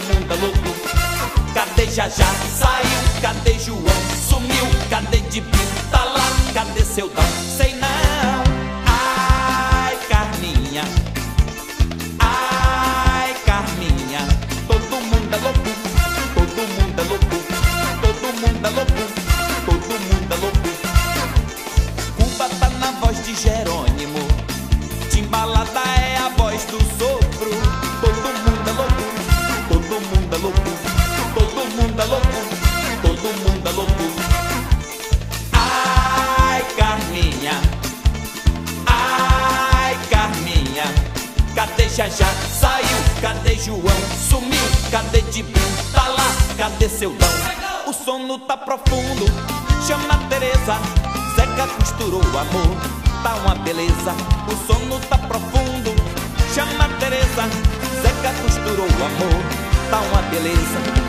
mundo é louco. Cadê Jajá? Saiu. Cadê João? Sumiu. Cadê Dibinho? Tá lá. Cadê seu Dão? Sei não. Ai, Carminha. Ai, Carminha. Todo mundo é louco. Todo mundo é louco. Todo mundo é louco. Todo mundo é louco. Cuba tá na voz de Jerônimo. Timbalada é a voz do sopro. Todo mundo é louco. Todo mundo é louco. Todo mundo é louco. Todo mundo é louco. Ai, Carminha. Ai, Carminha. Cadê Jajá? Saiu. Cadê João? Sumiu. Cadê Dibinho? Tá lá. Cadê seu Dão? O sono tá profundo. Chama Teresa. Zeca costurou o amor. Tá uma beleza. O sono tá profundo. Chama Teresa. Zeca costurou o amor. Tá uma beleza.